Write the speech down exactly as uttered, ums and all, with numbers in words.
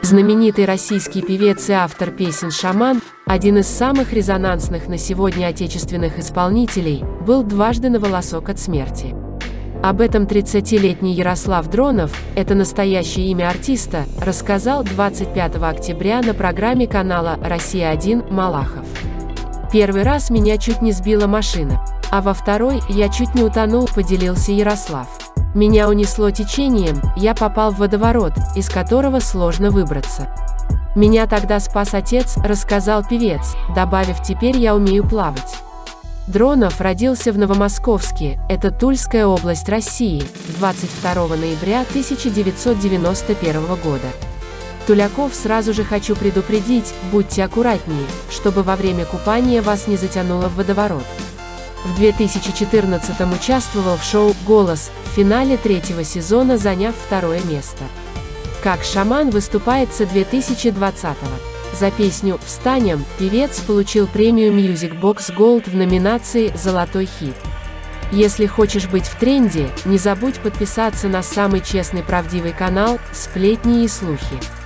Знаменитый российский певец и автор песен «Шаман», один из самых резонансных на сегодня отечественных исполнителей, был дважды на волосок от смерти. Об этом тридцатилетний Ярослав Дронов, это настоящее имя артиста, рассказал двадцать пятого октября на программе канала «Россия один» Малахов. «Первый раз меня чуть не сбила машина, а во второй я чуть не утонул», — поделился Ярослав. «Меня унесло течением, я попал в водоворот, из которого сложно выбраться. Меня тогда спас отец», — рассказал певец, добавив: «теперь я умею плавать». Дронов родился в Новомосковске, это Тульская область России, двадцать второго ноября тысяча девятьсот девяносто первого года. Туляков, сразу же хочу предупредить, будьте аккуратнее, чтобы во время купания вас не затянуло в водоворот. В две тысячи четырнадцатом участвовал в шоу «Голос», в финале третьего сезона заняв второе место. Как шаман выступает с две тысячи двадцатого. За песню «Встанем» певец получил премию Music Box Gold в номинации «Золотой хит». Если хочешь быть в тренде, не забудь подписаться на самый честный правдивый канал «Сплетни и слухи».